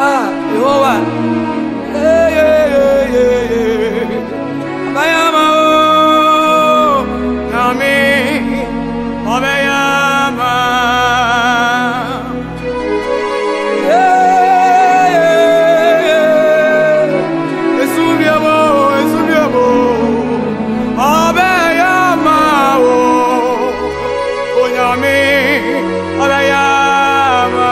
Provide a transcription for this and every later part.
Ah, Jehovah. Hey, hey, hey, hey, hey. Abayama, oh, Nami, Abayama. Hey, hey, hey. Esubiabo, Esubiabo. Abayama, oh, Nami, Abayama.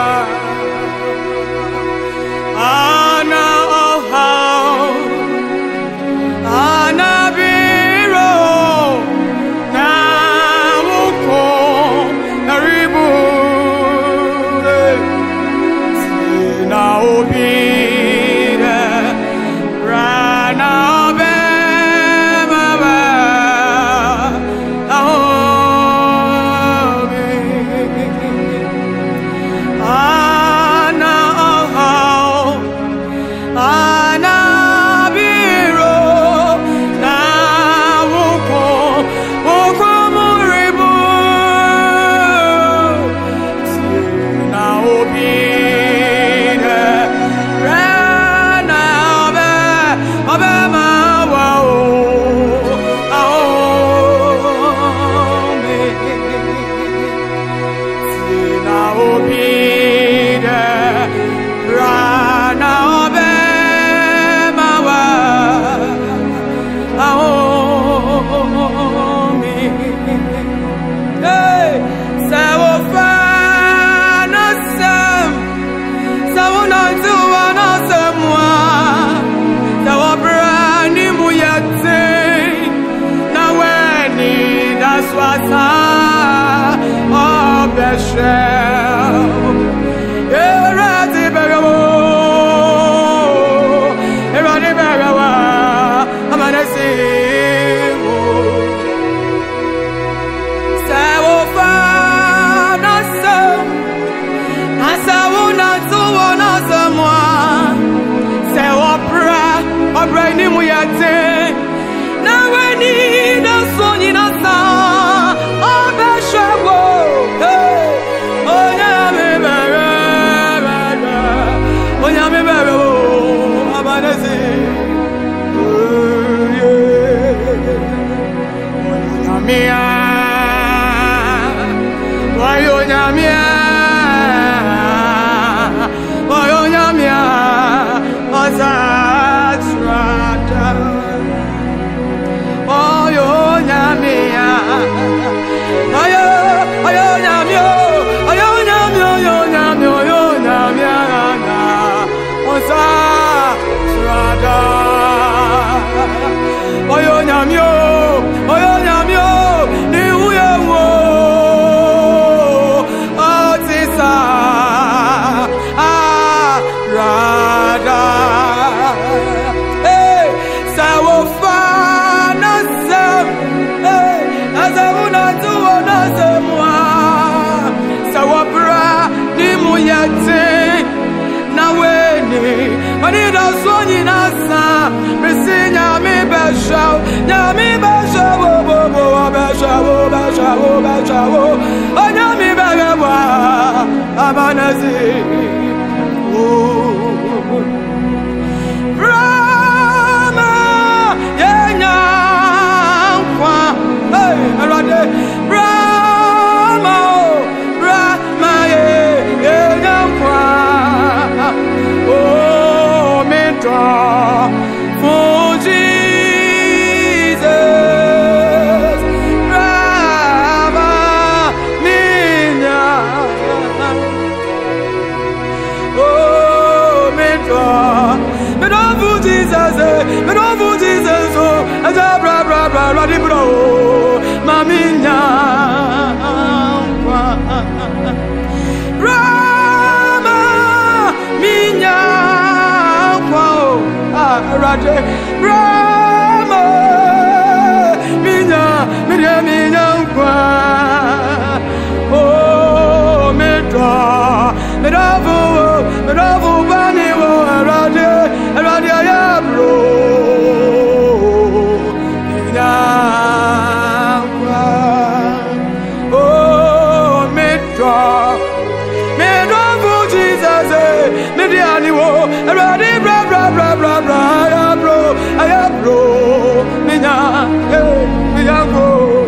Me don't Jesus, me the animal. Ready, bra, bra, bra, bra, bra. I am bro. Minya, minya go.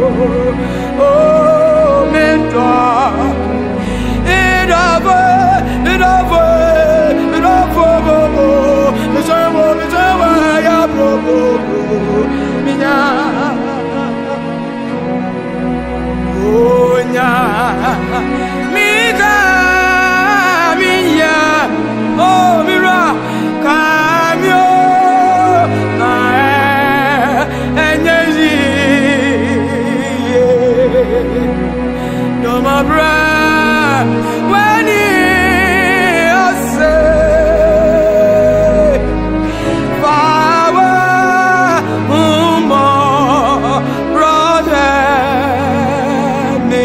Oh, mentor. It over. I am bro. Minya. Oh, nya. Mika, minya. Oh, mira. Kamyo. No more breath when you say, Power, brother, me,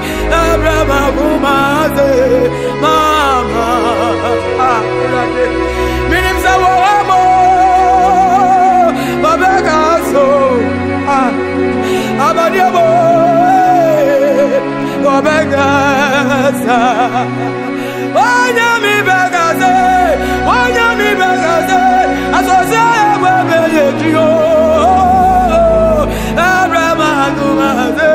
Mama, begasa. Onyami begase, onyami begase. Asosaya wabeyetio. Abramadumaze,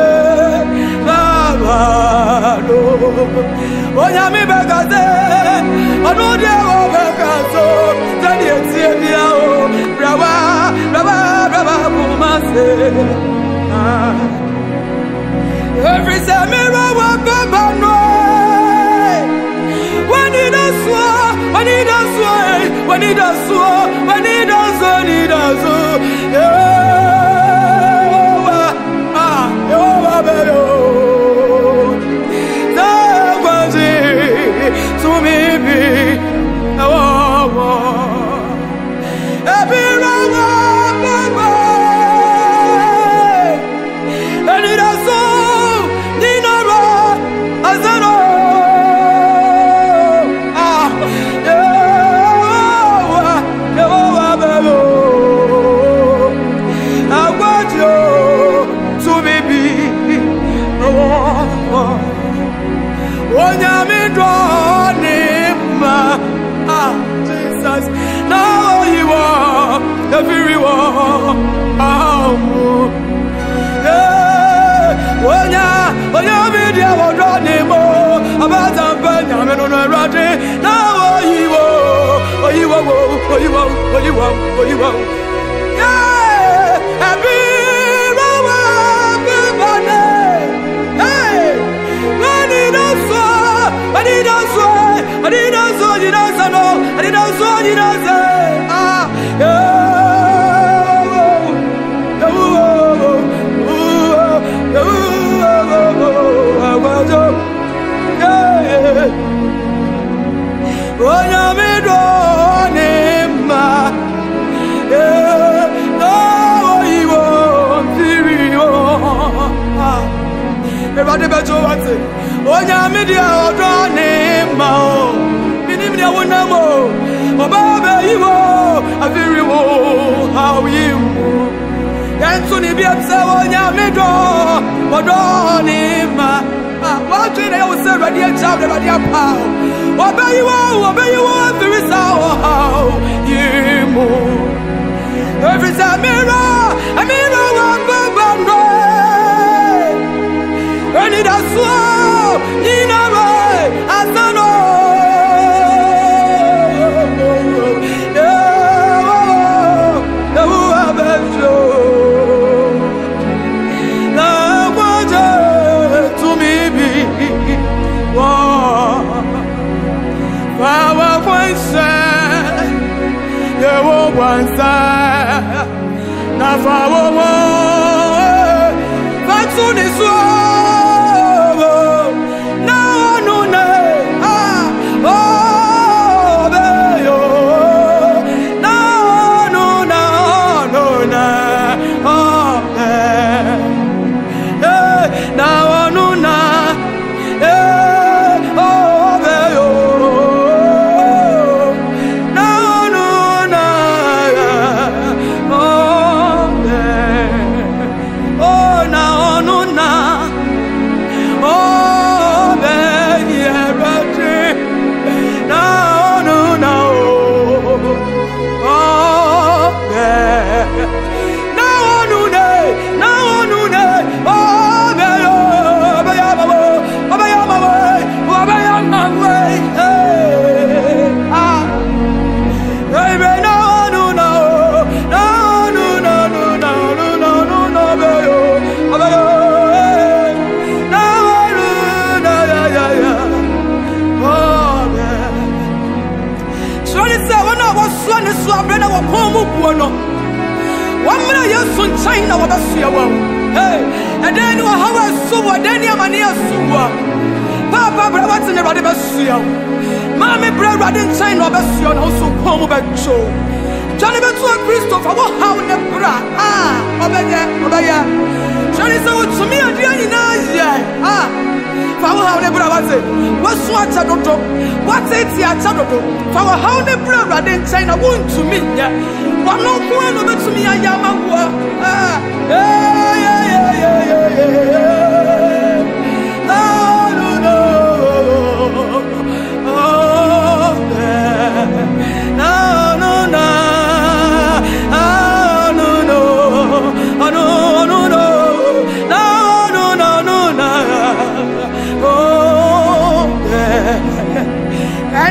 babado. Onyami begase, onudia wabekaso. Tani etibia o, brava, brava, brava kumase. Every semira wa baba no. When he does so, when he does so, when he does so, when he does so, he does so. Yehovah beyo. Zawaji to me be. Every rawa baba. And he does so. Jesus, now you are everyone. When you media will draw him about the Benjamin on a ruddy. Now you are. Yeah, happy. Everybody better watch it. Oh, yeah, media or drawing mao. Minimum, one more. Oh, Baba, you are a very woe. How you and soon be upset on your middle. Or drawing ma. What did I was already a child of your power? Obey you are, there is how you move. Every time, a mirror, one Baba. And it has so in a way, as I know. To me be one side, you won't one side. Now, for one, that's on this one. China was a hey, and then you have a super, then you are near super. Papa, what's in the Radibasio? Mammy, brother, didn't China of a sion, also come back show. Johnny Betua Christopher, what how in the bra? Over there. Johnny said to me, and Diana, for how the brother was it? What's what I don't know? What's it? For how the brother didn't China won't to me, yeah. One no one over to me, I am a war. Yeah.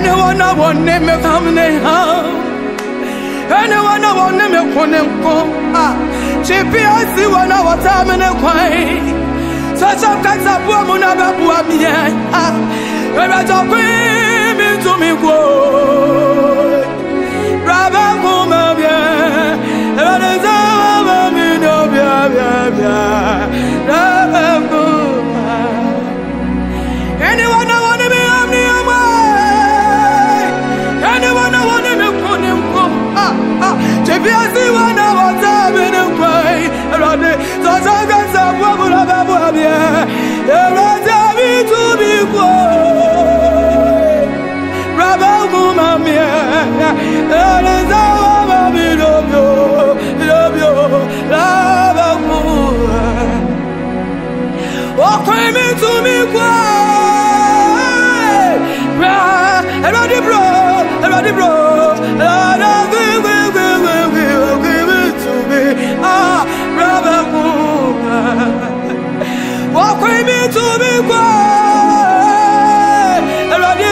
anyone I want name me come ne home. Anyone I want name me come ah. Chippy I see one hour time in a quay. Such a cat of woman about me ah. Where I talk to me go. Brava woman yeah. And it's over me no yeah. Anyone I want to be on the way. Anyone I want to be on him if you see one I want to be the way. Around it, so I got some woman of a yeah. You're to be good. Rabba woman, yeah. And it's all me, love you, Rabba woman. Walk me to me, everybody bro, give it to me, ah, brother, walk with me to me, everybody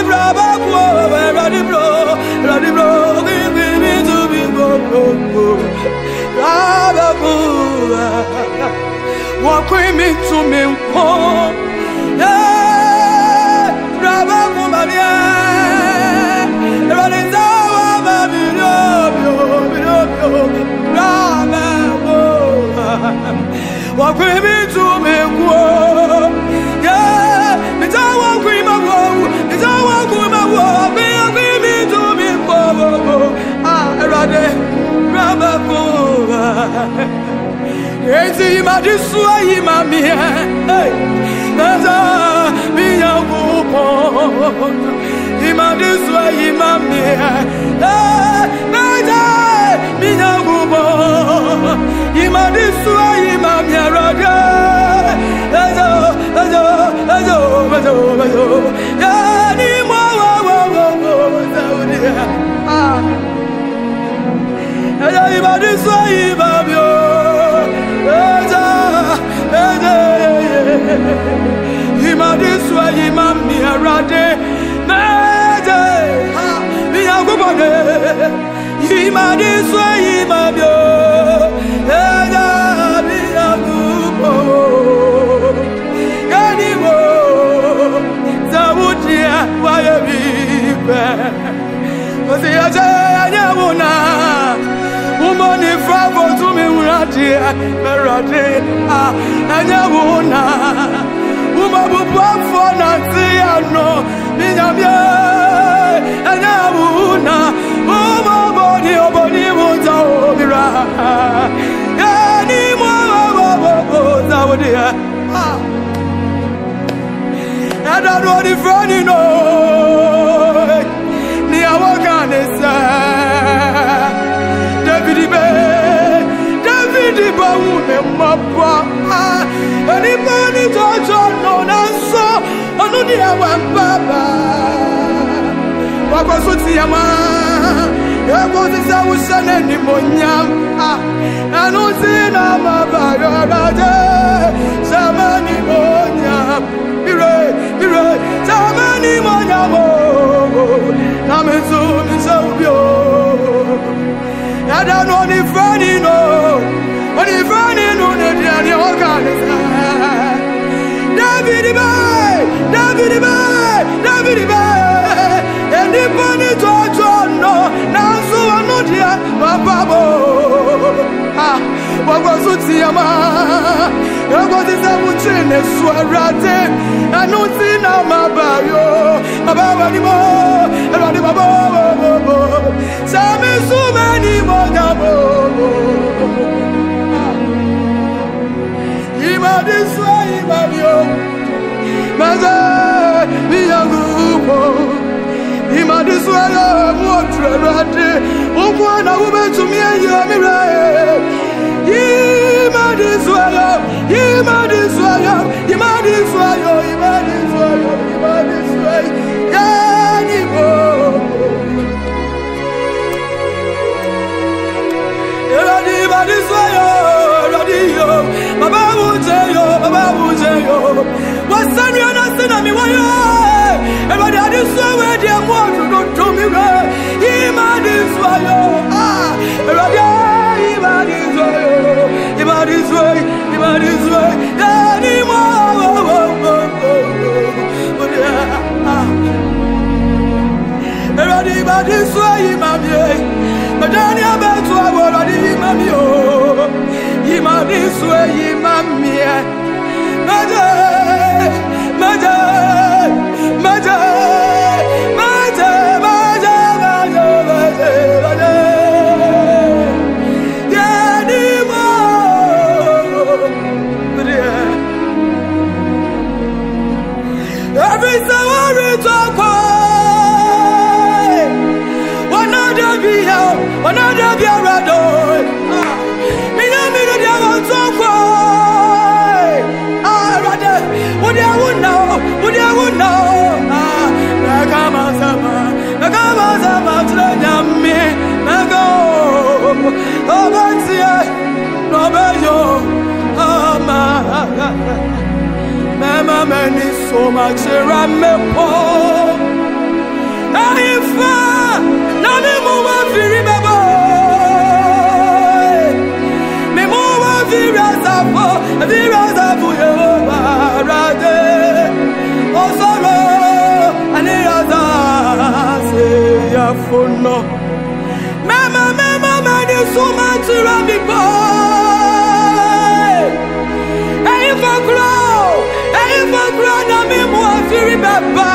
bro, give me to me, walk with me to me, yeah, brother, yeah, everybody. Walk with me to me, yeah. Me don't walk with my woe. Me don't walk with my woe. Me to me, ah, Rabba, yes, you might just sway, mammy. Hey, that's all. Me a whoop. You might just sway, mammy. Hey, me a whoop. You might just sway, mammy. I don't know the front, you know. Near what can they say? David, Mapa, anybody touch on no answer. I know the one Baba. Papa Sutiama, I was his house and any monyam. I don't see no Maba, Samani monyam. Samani monyamo, Namezu Misabio. I don't know the funny no, but the funny no, the organizer. David, and the funny to no, now so I'm not here, Papa. What was Utiama? What is a muchin, a swarate, and no sin of my barrio, about anymore, about the babo, some so many more. Ima this way, Mario, Maza, Miyangu, Ima this way, Motrate, Ukwana, woman to me and your mirror. Ima this way, Baba, what's the real? I me why? Everybody, I just saw where they want to go. Tumire, Imadiswayo, Radia, Imadiswayo, Imadiswayo, Madania Betua, Mamio, Imadiswayo, Mamia, every summer talk, another be out, another be around. Me no talk. Would you know? Nakama tlanyame, nago. Obatia, nobeyo, ama. Mama meni so much ramepo. Aifa, na me mama firi bebo. Me mama firi azapo yo barade. Osoro ani azase ya fono. Mama meni so much ramepo. Aifa na me mama firi beba.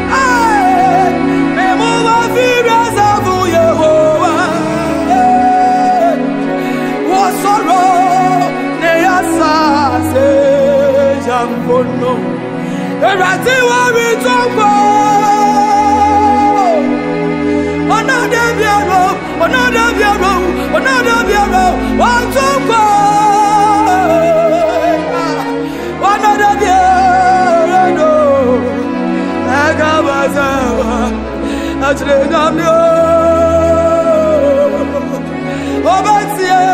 No, Erati wari tonko. Another biaro, one tonko. Another biaro, agabaza, atrenamyo. Obatia.